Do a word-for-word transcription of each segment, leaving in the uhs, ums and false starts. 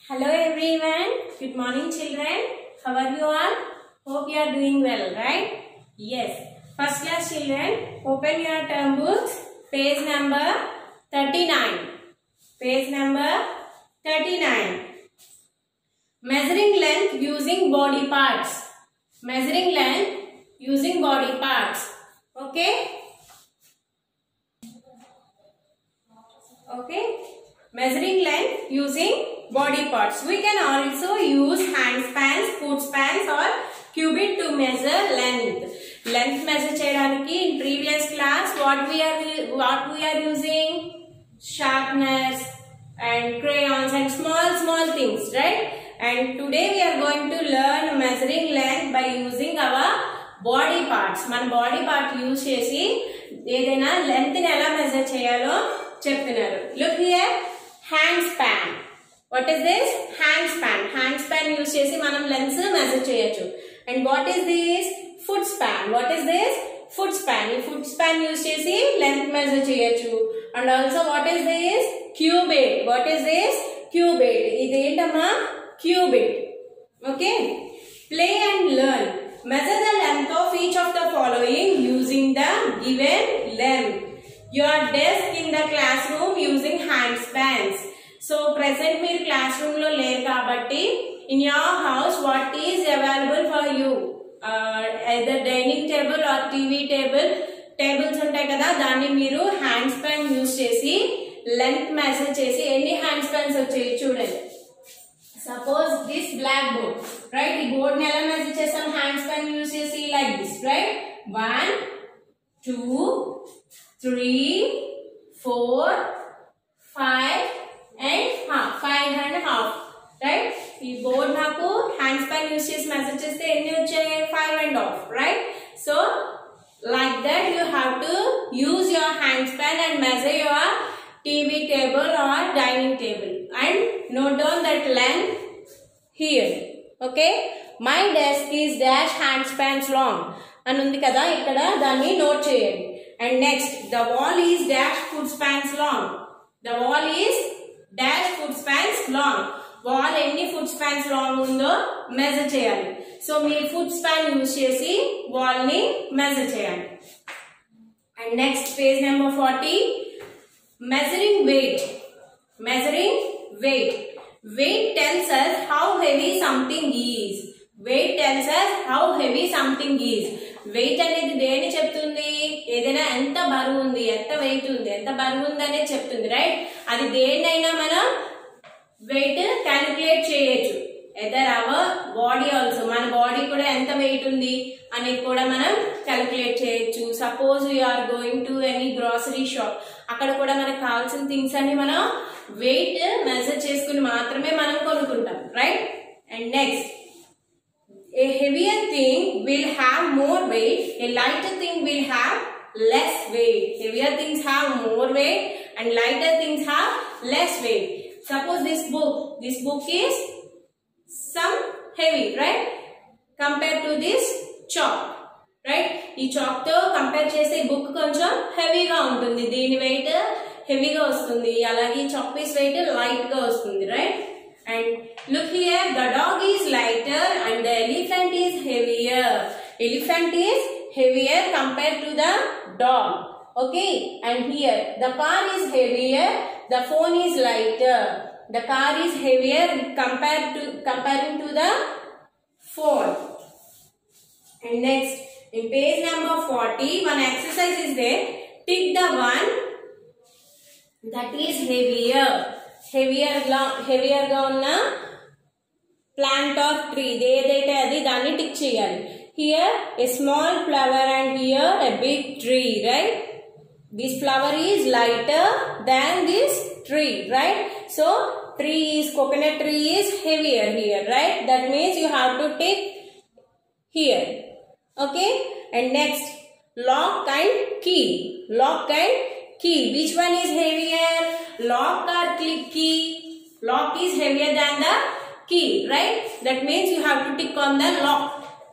Hello everyone. Good morning children. How are you all? Hope you are doing well, right? Yes. First class children, open your term books. Page number thirty-nine. Page number thirty-nine. Measuring length using body parts. Measuring length using body parts. Okay? Okay? Measuring length using body parts. We can also use hand spans, foot spans or cubit to measure length. Length measure cheyadaniki in previous class what we are what we are using? Sharpeners and crayons and small small things, right? And today we are going to learn measuring length by using our body parts. Man body part use chesi edaina length ni ela measure cheyalo cheptunnaru. Look here, hand span. What is this? Hand span. Hand span use chesi manam length measure cheyochu. And what is this? Foot span. What is this? Foot span. Ee foot span use chesi length measure cheyochu. And also what is this? Cubit. What is this? Cubit. Idi entamma? Cubit. Okay. Play and learn. Measure the length of each of the following using the given length. Your desk in the classroom using hand spans. So present meer classroom lo leru kabatti in your house what is available for you? Uh, either dining table or T V table tables untai kada danni meeru hand span use chesi length measure chesi any hand spans vachayi chudandi. Suppose this blackboard, right? The board ni ela measure chesam hand span use chesi like this, right? one two three four five and half. five and half, right? ఈ board నాకు hand span use చేసి measure చేస్తే ఎన్ని వచ్చాయి? five and half, right? So like that you have to use your hand span and measure your T V table or dining table and note down that length here. Okay? My desk is dash hand spans long అని ఉంది కదా, ఇక్కడ దాన్ని note చేయండి. And next, the wall is dash foot spans long. The wall is dash foot spans long. Wall ఎన్ని foot spans long ఉందో measure చేయాలి. So మీరు foot span యూజ్ చేసి wall ని మెజర్ చేయాలి. And next, page number forty. Measuring weight. Measuring weight. Weight tells us how heavy something is. Weight tells us how heavy something is. Weight అనేది దేని చెప్తుంది? ఏదైనా ఎంత బరువు ఉంది, ఎంత వెయిట్ ఉంది, ఎంత బరువు ఉంది అనేది చెప్తుంది, రైట్? అది దేన్నైనా మనం వెయిట్ క్యాలిక్యులేట్ చేయొచ్చు. ఎదర్ అవర్ బాడీ ఆల్సో, మన బాడీ కూడా ఎంత వెయిట్ ఉంది అనేది కూడా మనం క్యాలిక్యులేట్ చేయొచ్చు. Suppose you're going to any grocery shop, అక్కడ కూడా మనకు కావాల్సిన థింగ్స్ అన్ని మనం వెయిట్ మెజర్ చేసుకుని మాత్రమే మనం కొనుక్కుంటాం, right? And next, a heavier thing will have more weight, a lighter thing will have less weight. Heavier things have more weight and lighter things have less weight. Suppose this book, this book is some heavy, right? Compared to this chalk, right? ఈ chalk తో compare చేస్తే book కొంచెం హెవీగా ఉంటుంది, దీని wait హెవీగా వస్తుంది. అలాగే ఈ chalk piece వెయిట్ లైట్ గా వస్తుంది, right? And look here, the dog is lighter and the elephant is heavier. Elephant is heavier compared to the dog. Okay. And here, the car is heavier, the phone is lighter. The car is heavier compared to comparing to the phone. And next, in page number forty, one exercise is there. Tick the one that is heavier. Heavier గా heavier గా ఉన్న plant are tree ఏదైతే అది దాన్ని tick చేయాలి. Here a small flower and here a big tree, right? This flower is lighter than this tree, right? So tree is coconut tree is heavier here, right? That means you have to tick here. Okay. And next, lock and key. Lock and key. Which one is heavier? Lock or key? Lock is heavier than the key, right? That means you have to tick on the lock.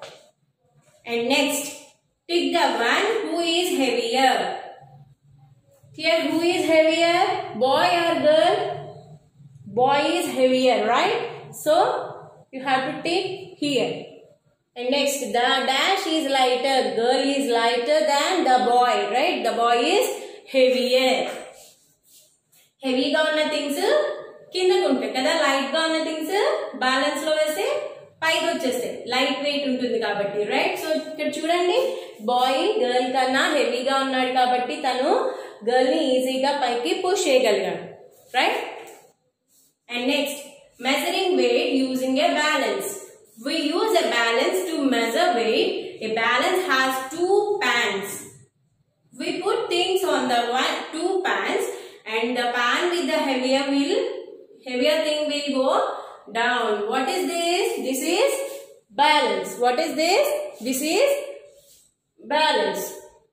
And next, tick the one who is heavier. Here, who is heavier? Boy or girl? boy is heavier, right? So you have to take here. And next, the dash is lighter, girl is lighter than the boy, right? The boy is heavier. Heavy ga unna things కిందకు ఉంటాయి కదా, light గా ఉన్న things balance లో వేస్తే పైకి వచ్చేస్తాయి, light weight ఉంటుంది కాబట్టి, రైట్? సో ఇక్కడ చూడండి, బాయ్ గర్ల్ కన్నా హెవీగా ఉన్నాడు కాబట్టి తను గర్ల్ ని ఈజీగా పైకి పుష్ చేయగలిగాడు, right? And next, measuring weight using a balance. We use a balance to measure weight. A balance has two pans. We put things on the one two pans, and the pan with the heavier will heavier thing will go down. What is this? This is balance. What is this? This is balance.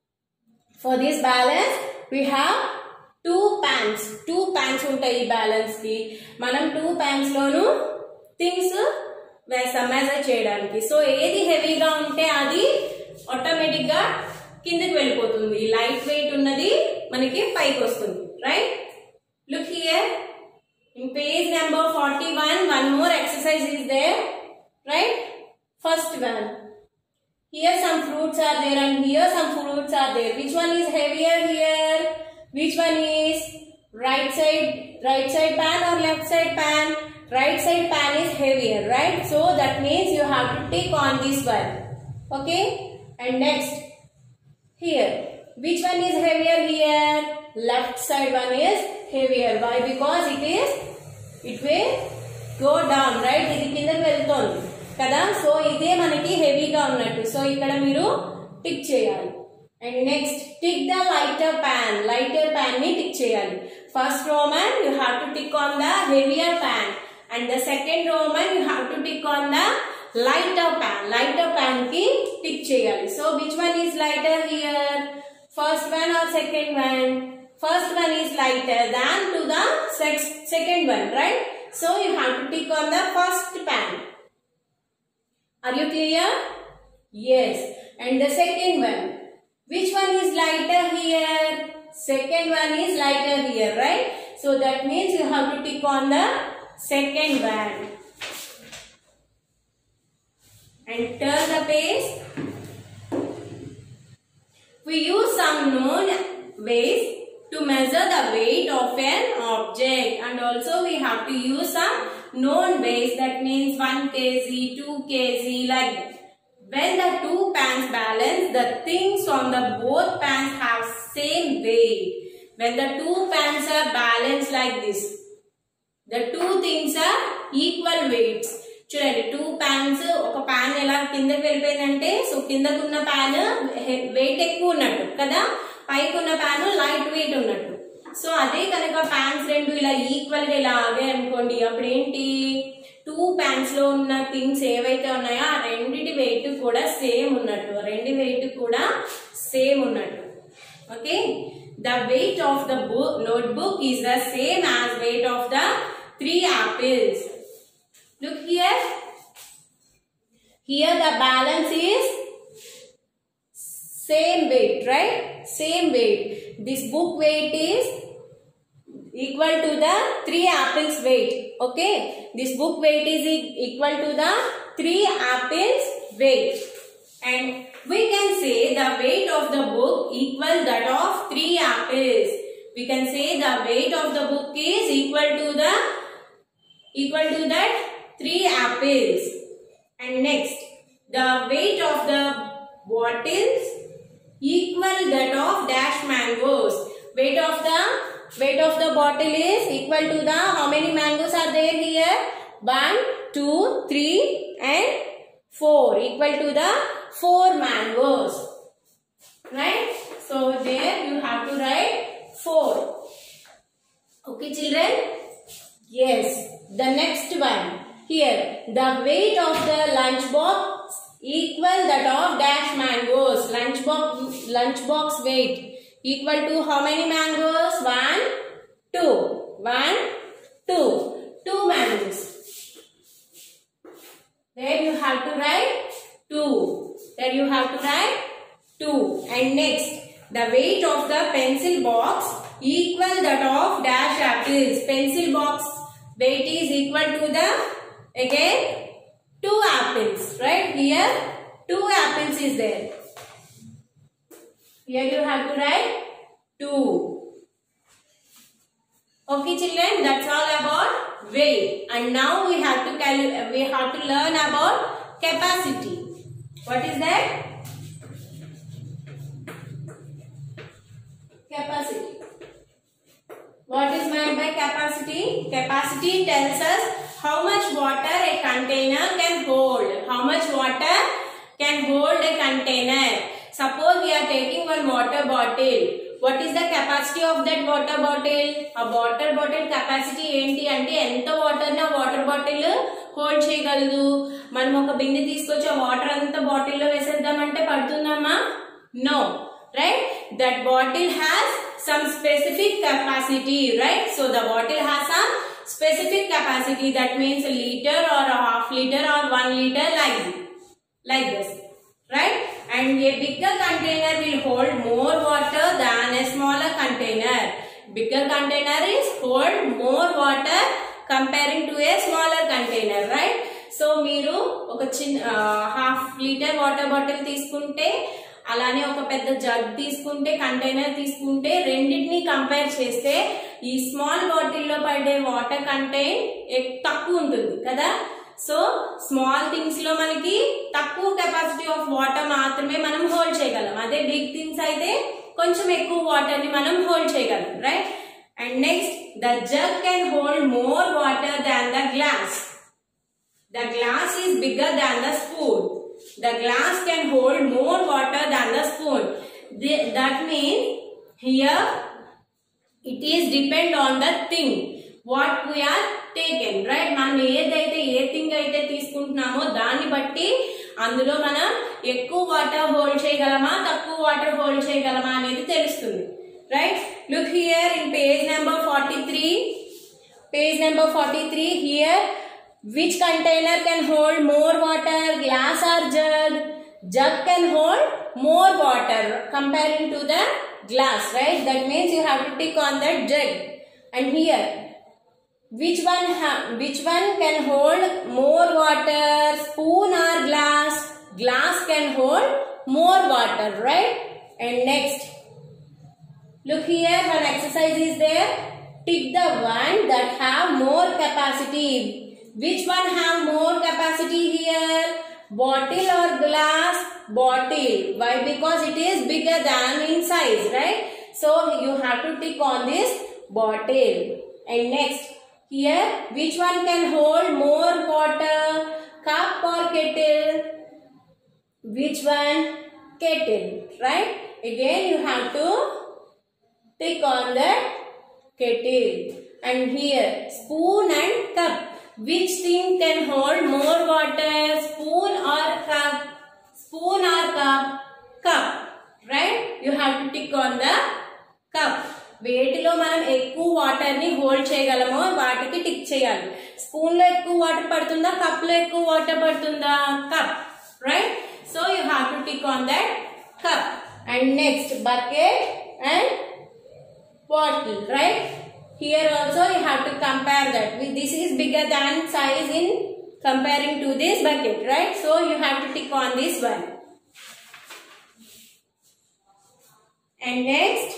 For this balance, we have two pans. Two pans ఉంటాయి balance కి. మనం two pans లోను things వేస్తాం measure చేయడానికి. So ఏది హెవీగా ఉంటే అది ఆటోమేటిక్ గా కిందకి వెళ్ళిపోతుంది, లైట్ వెయిట్ ఉన్నది మనకి పైకి వస్తుంది, right? Look here in page number forty-one, one more exercise is there, right? First one, here some fruits are there and here some fruits are there. Which one is heavier here? Which one is right side right side pan or left side pan? Right side pan is heavier, right? So that means you have to tick on this one, okay? And next, here, which one is heavier here? Left side one is heavier. Why? Because it is, it will go down, right? ఇది కిందకి వెళ్తోంది కదా, so ఇదే మనకి హెవీగా ఉన్నట్టు. So ఇక్కడ మీరు టిక్ చేయాలి. And next, tick the lighter pan. Lighter pan ni tick cheyali. First Roman, you have to tick on the heavier pan. And the second Roman, you have to tick on the lighter pan. Lighter pan ki tick cheyali. So which one is lighter here? First one or second one? First one is lighter than to the second one, right? So you have to tick on the first pan. Are you clear? Yes. And the second one. Which one is lighter here? Second one is lighter here, right? So that means you have to tick on the second one. And turn the page. We use some known ways to measure the weight of an object, and also we have to use some known ways, that means one kilogram, two kilograms, like that. When the two pans balance, the things on the both pans have same weight. When the two pans are balanced like this, the two things are equal weights. చూడండి, two pans, ఒక pan ఎలా కిందకి వెళ్ళిపోయిందంటే, so కిందకున్న pan weight ఎక్కువ ఉన్నట్టు కదా, పైకి ఉన్న ప్యాన్ లైట్ వెయిట్ ఉన్నట్టు. సో అదే కనుక ప్యాన్స్ రెండు ఇలా ఈక్వల్ గా ఇలా ఆగే అనుకోండి, అప్పుడు ఏంటి, టూ ప్యాన్స్ లో ఉన్న థింగ్స్ ఏవైతే ఉన్నాయో ఆ రెండిటి వెయిట్ కూడా సేమ్ ఉన్నట్టు, రెండు వెయిట్ కూడా సేమ్ ఉన్నట్టు. Okay, the weight of the book notebook is the same as weight of the three apples. Look here. Here the balance is same weight, right? Same weight. This book weight is equal to the three apples weight. Okay. This book weight is equal to the three apples weight. And we can say the weight of the book equal that of three apples. We can say the weight of the book is equal to the equal to that three apples. And next, the weight of the bottles equal that of dash mangoes. Weight of the weight of the bottle is equal to the, how many mangoes are there here? One, two, three, and four. Equal to the four mangoes. Right? So there you have to write four. Okay, children? Yes. The next one. Here, the weight of the lunch box equal that of dash mangoes. Lunch box, lunch box weight equal to how many mangoes? One, two. One, two. Two mangoes. There you have to write two. There you have to write two. And next, the weight of the pencil box equal that of dash apples. Pencil box weight is equal to the, again, two apples, right? Here two apples is there. Here you have to write two. Okay children, that's all about weight. And now we have to cal we have to learn about capacity. What is that? Capacity. What is meant by capacity? Capacity tells us how much water a container can hold. How much water can hold a container. Suppose we are taking one water bottle. What is the capacity of that water bottle? A water bottle capacity enti ante enta water na water bottle hold cheyagalaду. Manam oka binne teeskochi a water anta bottle lo veseddamante padtundamma? No, right? That bottle has some specific capacity, right? So the bottle has some specific capacity. That means a liter or a half liter or one liter, like like this, right? And a bigger container will hold more water than a smaller container. Bigger container is hold more water comparing to a smaller container, right? So meeru oka chinna half liter water bottle తీసుకుంటే అలానే ఒక పెద్ద jug తీసుకుంటే container తీసుకుంటే రెండింటిని compare చేస్తే ఈ small bottle లో పడే వాటర్ కంటెంట్ తక్కువ ఉంటుంది కదా. సో స్మాల్ థింగ్స్ లో మనకి తక్కువ కెపాసిటీ ఆఫ్ వాటర్ మాత్రమే మనం హోల్డ్ చేయగలం. అదే బిగ్ థింగ్స్ అయితే కొంచెం ఎక్కువ వాటర్ ని మనం హోల్డ్ చేయగలం, right? And next, the jug can hold more water than the glass. The glass is bigger than the spoon. The glass can hold more water than the spoon. The, that means here it is depend on the thing what we are taken, right? మనం ఏదైతే a thing అయితే తీసుకుంటున్నామో దాన్ని బట్టి అందులో మనం ఎక్కువ water hold చేయగలమా తక్కువ వాటర్ హోల్డ్ చేయగలమా అనేది తెలుస్తుంది, right? Look here in page number forty-three. Page number forty-three here. Which container can hold more water, glass or jug? Jug can hold more water comparing to the glass, right? That means you have to tick on that jug. And here, which one which one can hold more water, spoon or glass? Glass can hold more water, right? And next, look here, one exercise is there. Tick the one that have more capacity. Which one have more capacity here? Bottle or glass? Bottle. Why? Because it is bigger than in size, right? So you have to tick on this bottle. And next, here, which one can hold more water? Cup or kettle? Which one? Kettle, right? Again, you have to tick on the kettle. And here, spoon and cup. Which thing can hold more water? Spoon or cup? Spoon or cup? Cup, right? You have to tick on the cup. వేటిలో మనం ఎక్కువ water ని hold చేయగలమో వాటికి tick చేయాలి. Spoon లో ఎక్కువ water పడుతుందా, కప్ లో ఎక్కువ వాటర్ పడుతుందా? Cup, right? So you have to tick on that cup. And next, bucket and bottle, right? Here also you have to compare that. This is bigger than size in comparing to this bucket, right? So you have to tick on this one. And next,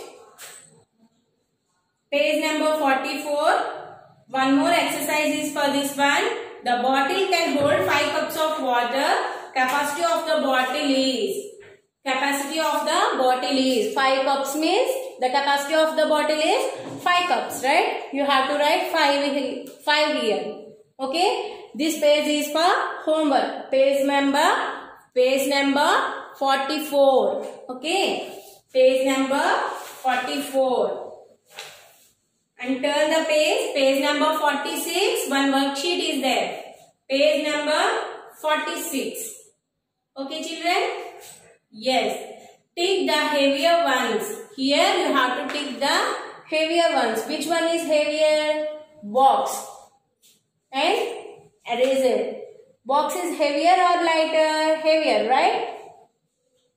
page number forty-four. One more exercise is for this one. The bottle can hold five cups of water. Capacity of the bottle is Capacity of the bottle is five cups means the capacity of the bottle is five cups, right? You have to write five, five here. Okay? This page is for homework. Page number, page number forty-four. Okay? Page number forty-four. And turn the page. Page number forty-six. One worksheet is there. Page number forty-six. Okay, children? Yes. Tick the heavier ones. Here you have to tick the heavier ones. Which one is heavier? Box and eraser. Box is heavier or lighter? Heavier, right?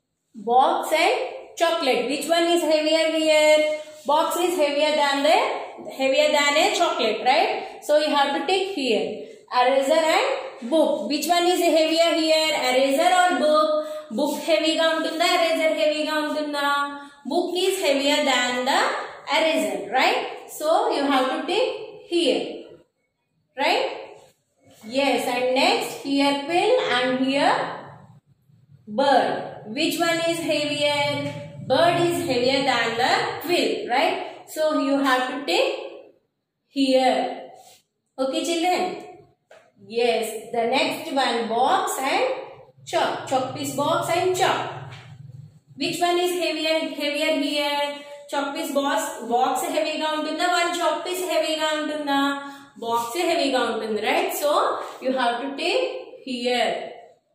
Box and chocolate. Which one is heavier here? Box is heavier than the heavier than a chocolate, right? So you have to take here. Eraser and book. Which one is heavier here? Eraser or book? Book heavy ga untunda, eraser heavy ga untunda? Book is heavier than the eraser, right? So you have to take here, right? Yes, and next here quill and here bird. Which one is heavier? Bird is heavier than the quill, right? So you have to take here. Okay, children? Yes, the next one, box and chalk. Chalk piece box and chalk. Which one is heavier? Heavier here. Chalk piece box box heavy ga untunda, one chalk piece heavy ga untunda. Box heavy ga untundi, right? So you have to take here.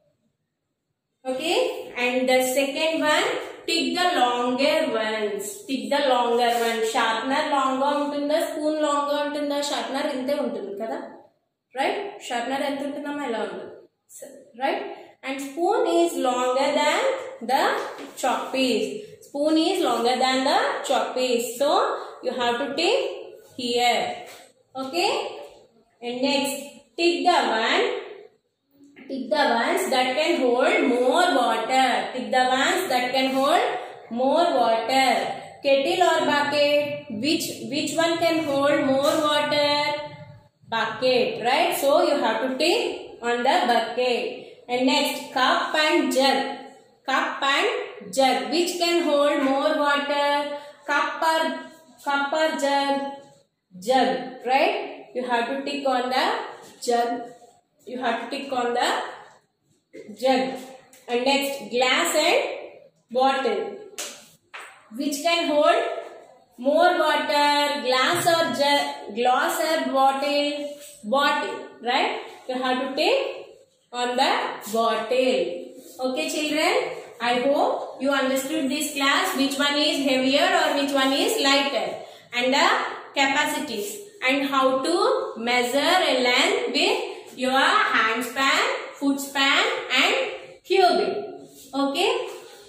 Okay, and the second one, take the longer ones. Take the longer one. Sharpener long ga untunda, spoon long ga untunda. Sharpener inte untundi kada, right? Sharpener enta untundamma ila untundi, right? And spoon is longer than the chalk piece. Spoon is longer than the chalk piece. So you have to take here. Okay. And next, take the one. Take the ones that can hold more water. Take the ones that can hold more water. Kettle or bucket? Which which one can hold more water? Bucket, right? So you have to take on the bucket. And next, cup and jug. Cup and jug. Which can hold more water? Cup or cup or jug? Jug, right? You have to tick on the jug. You have to tick on the jug. And next, glass and bottle. Which can hold more water? Glass or jug? Glass or bottle? Bottle, right? You have to take on the bottle. Okay, children? I hope you understood this class. Which one is heavier or which one is lighter? And the capacities. And how to measure a length with your hand span, foot span and cubit. Okay?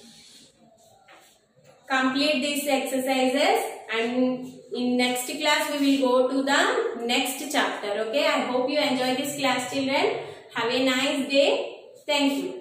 Complete these exercises and in next class we will go to the next chapter. Okay? I hope you enjoy this class, children. Have a nice day. Thank you.